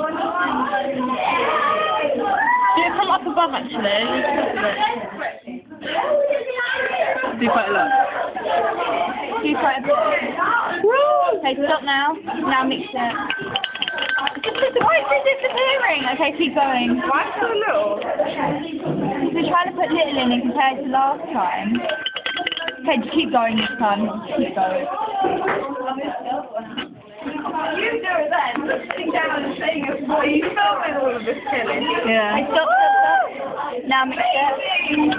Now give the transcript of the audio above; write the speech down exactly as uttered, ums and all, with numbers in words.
Do it from up above, actually. Do quite a lot. Do quite a bit. Woo! Okay, stop now. Now mix it. Why is it disappearing? Okay, keep going. Why so little? We're trying to put little in it compared to last time. Okay, just keep going this time. Just keep going. You do it then, sitting down and saying it. Are you filming all of this killing? Yeah. Okay, stop, stop, stop. Now mix it.